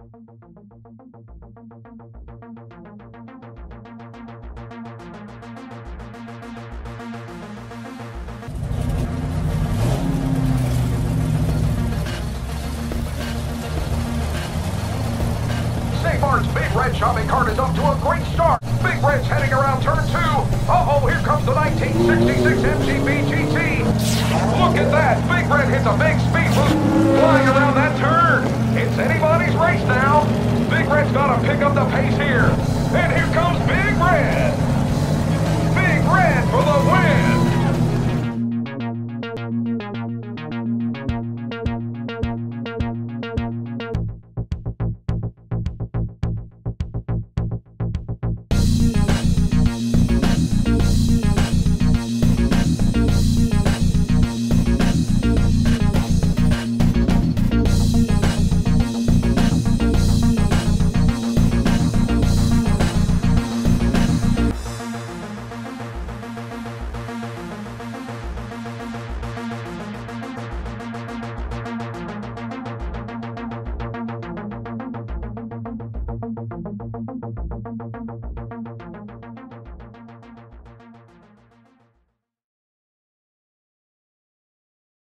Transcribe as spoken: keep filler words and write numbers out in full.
Safeart's Big Red shopping cart is up to a great start. Big Red's heading around turn two. Uh-oh, here comes the nineteen sixty-six M G B G T. Look at that. Big Red hits a big speed boost flying around that turn. It's anybody's race now. Big Red's got to pick up the pace here.